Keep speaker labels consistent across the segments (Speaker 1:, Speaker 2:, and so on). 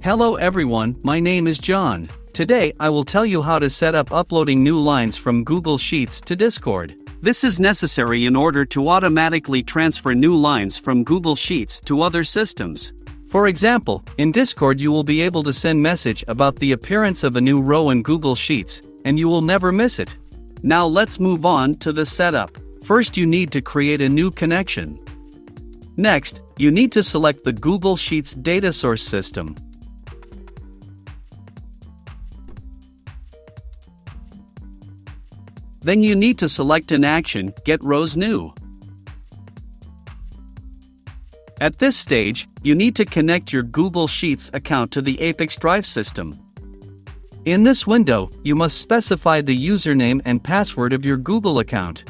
Speaker 1: Hello everyone, my name is John. Today I will tell you how to set up uploading new lines from Google Sheets to Discord. This is necessary in order to automatically transfer new lines from Google Sheets to other systems. For example, in Discord you will be able to send message about the appearance of a new row in Google Sheets, and you will never miss it. Now let's move on to the setup. First you need to create a new connection. Next, you need to select the Google Sheets data source system. Then you need to select an action, Get Rows New. At this stage, you need to connect your Google Sheets account to the ApiX-Drive system. In this window, you must specify the username and password of your Google account.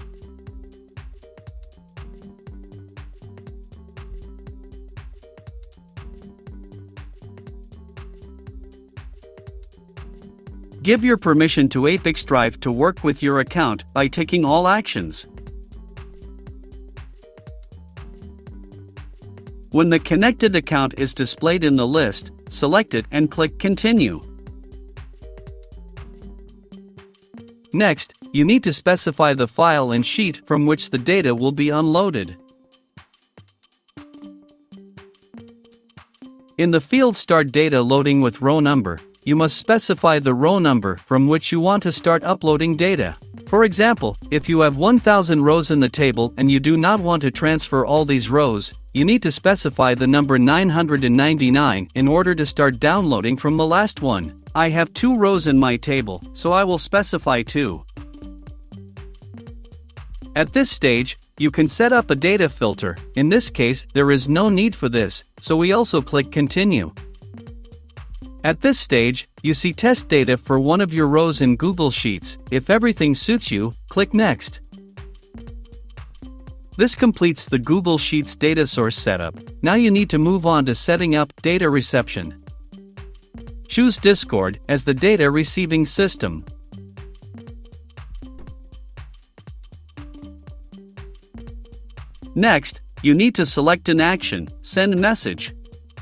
Speaker 1: Give your permission to ApiX-Drive to work with your account by ticking all actions. When the connected account is displayed in the list, select it and click Continue. Next, you need to specify the file and sheet from which the data will be unloaded. In the field Start Data Loading with Row Number, you must specify the row number from which you want to start uploading data. For example, if you have 1000 rows in the table and you do not want to transfer all these rows, you need to specify the number 999 in order to start downloading from the last one. I have 2 rows in my table, so I will specify 2. At this stage, you can set up a data filter. In this case, there is no need for this, so we also click Continue. At this stage, you see test data for one of your rows in Google Sheets. If everything suits you, click Next. This completes the Google Sheets data source setup. Now you need to move on to setting up data reception. Choose Discord as the data receiving system. Next, you need to select an action, Send Message.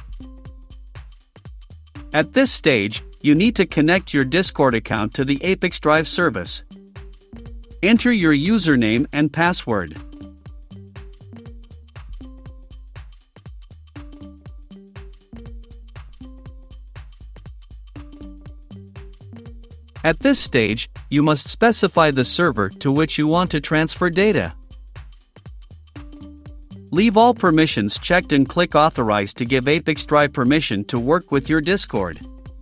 Speaker 1: At this stage, you need to connect your Discord account to the ApiX-Drive service. Enter your username and password. At this stage, you must specify the server to which you want to transfer data. Leave all permissions checked and click Authorize to give ApiX-Drive permission to work with your Discord.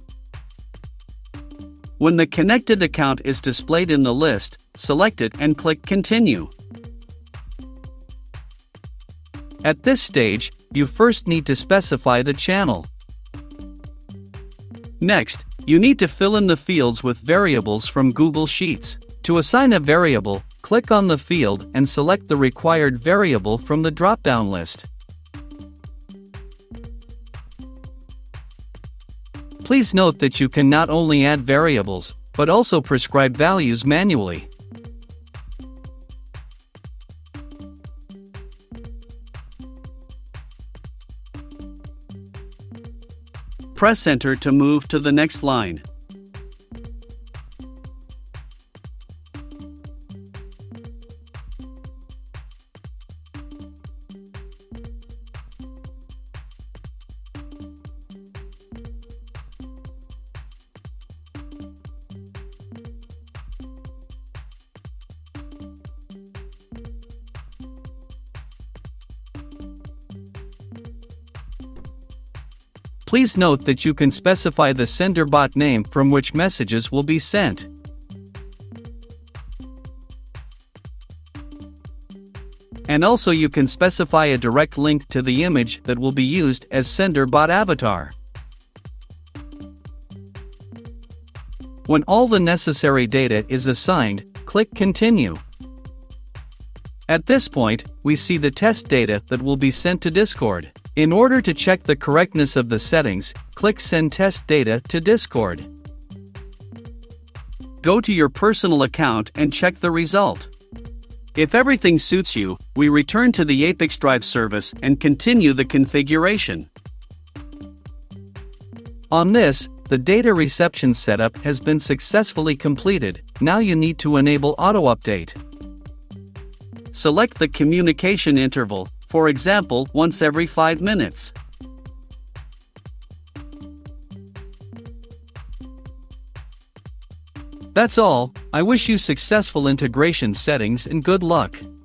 Speaker 1: When the connected account is displayed in the list, select it and click Continue. At this stage, you first need to specify the channel. Next, you need to fill in the fields with variables from Google Sheets. To assign a variable, click on the field and select the required variable from the drop-down list. Please note that you can not only add variables, but also prescribe values manually. Press Enter to move to the next line. Please note that you can specify the sender bot name from which messages will be sent. And also you can specify a direct link to the image that will be used as sender bot avatar. When all the necessary data is assigned, click Continue. At this point, we see the test data that will be sent to Discord. In order to check the correctness of the settings, click Send Test Data to Discord. Go to your personal account and check the result. If everything suits you, we return to the ApiX-Drive service and continue the configuration. On this, the data reception setup has been successfully completed. Now you need to enable auto-update. Select the communication interval, for example, once every 5 minutes. That's all. I wish you successful integration settings and good luck.